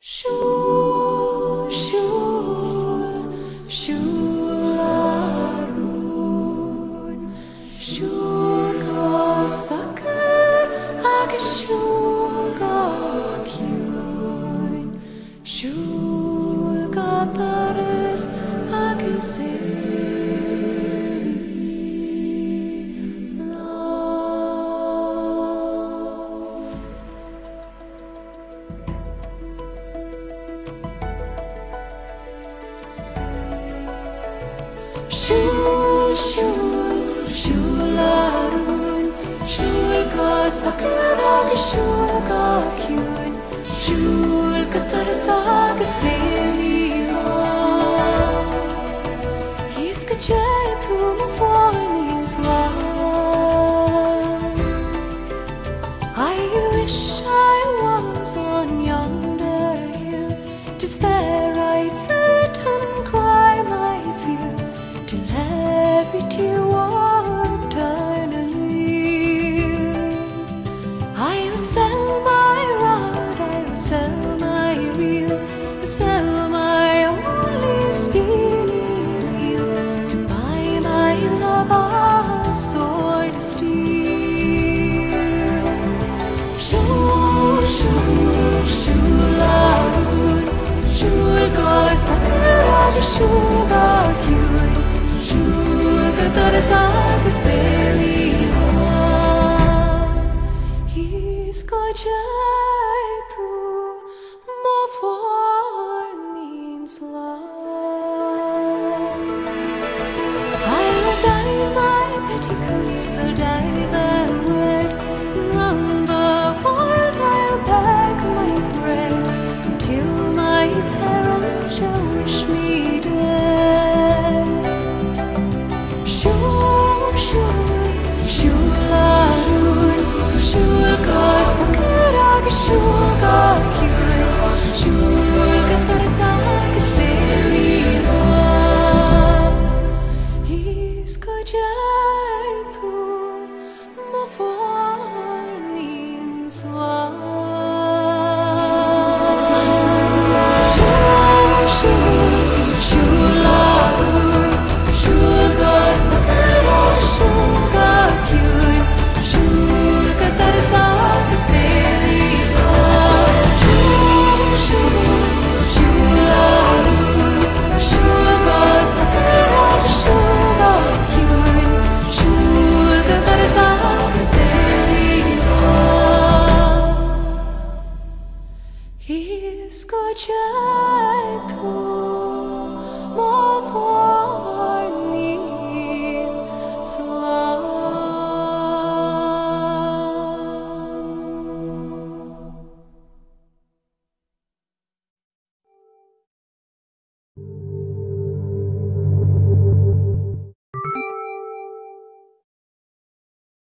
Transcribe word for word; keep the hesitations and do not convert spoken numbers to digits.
Siuil, siuil, siuil arún. Siuil go sochair agus siuil go ciuin. Siuil go doras agus ealaigh. Siuil, siuil, siuil arún. Siuil go sochair agus siuil go ciuin. Siuil go doras agus ealaigh. He's go to mhuirnin slan. I wish I was on yonder hill, just there I'd sit and cry my fill, till every tear would turn a leer. I'll sell my rod, I'll sell my reel, I'll sell my only spinning wheel, to buy my love a sword of steel. Siuil, siuil, siuil arún. Siuil go sochair agus siuil go ciuin. Siuil go doras agus ealaigh. He's go to mhuirnin slan. I'll dye my petticoats, I'll dye them red, and round the world I'll beg my bread, until my parents shall wish me dead. Siuil, siuil, siuil arún. Siuil go sochair agus siuil go ciuin. Siuil go doras agus ealaigh. He's go to mhuirnin slan.